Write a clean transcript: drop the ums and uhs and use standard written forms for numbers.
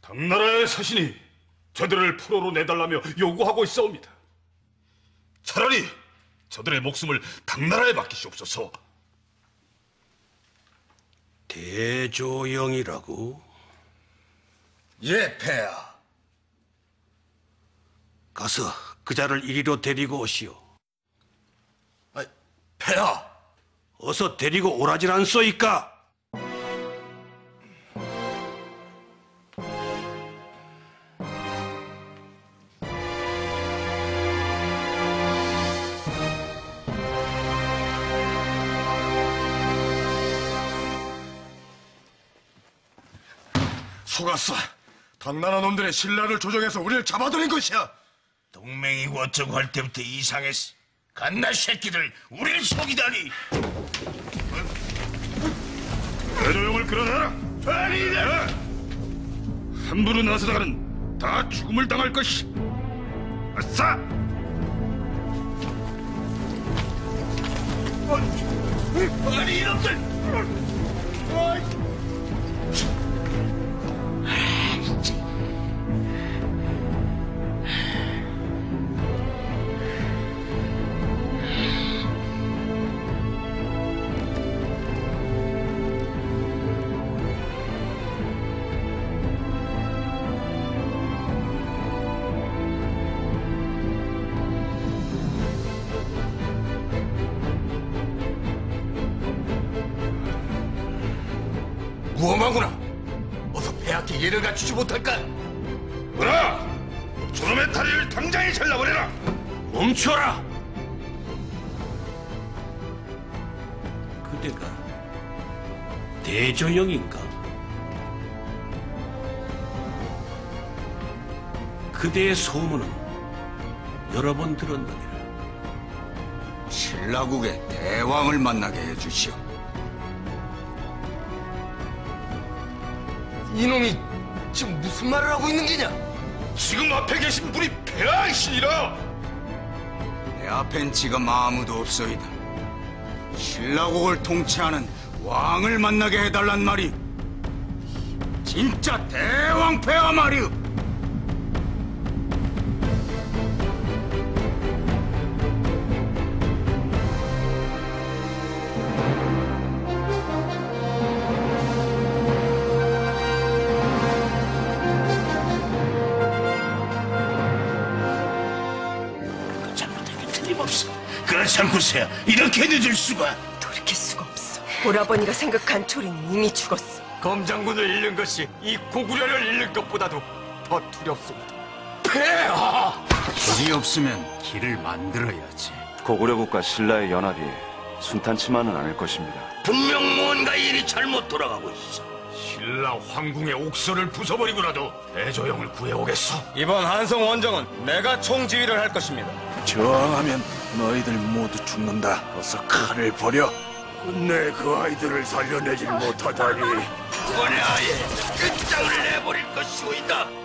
당나라의 사신이 저들을 포로로 내달라며 요구하고 있사옵니다. 차라리 저들의 목숨을 당나라에 맡기시옵소서. 대조영이라고? 예, 폐하. 가서 그 자를 이리로 데리고 오시오. 폐하. 어서 데리고 오라질 않소이까? 속았어. 당나라 놈들의 신라를 조종해서 우리를 잡아들인 것이야. 동맹이고 어쩌고 할 때부터 이상했어. 갓나 새끼들 우리를 속이다니. 대조영을 끌어내라. 아니다. 함부로 나서다가는 다 죽음을 당할 것이. 아싸! 아니 이놈들. 무엄하구나. 어서 폐하께 예를 갖추지 못할까? 으라! 저놈의 다리를 당장에 잘라버려라. 멈춰라! 그대가 대조영인가? 그대의 소문은 여러 번 들었느니라. 신라국의 대왕을 만나게 해주시오. 이놈이 지금 무슨 말을 하고 있는 게냐? 지금 앞에 계신 분이 폐하이시니라. 내 앞엔 지금 아무도 없소이다. 신라국을 통치하는 왕을 만나게 해달란 말이 진짜 대왕 폐하 말이오. 그렇지 않고서야 이렇게 늦을 수가. 돌이킬 수가 없어. 오라버니가 생각한 초리는 이미 죽었어. 검장군을 잃는 것이 이 고구려를 잃는 것보다도 더 두렵습니다. 폐하! 길이 없으면 길을 만들어야지. 고구려국과 신라의 연합이 순탄치만은 않을 것입니다. 분명 뭔가 일이 잘못 돌아가고 있어. 신라 황궁의 옥서를 부숴버리고라도 대조영을 구해오겠어. 이번 한성 원정은 내가 총지휘를 할 것입니다. 저항하면 너희들 모두 죽는다. 어서 칼을 버려. 끝내 그 아이들을 살려내질 못하다니. 이번에 아예 끝장을 내버릴 것이오이다.